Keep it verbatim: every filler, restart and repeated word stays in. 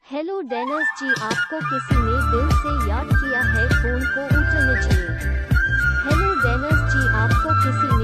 Hello Dennis जी, आपको किसी ने दिल से याद किया है, फोन को उठाने चाहिए। हेलो डेनिस जी, आपको किसी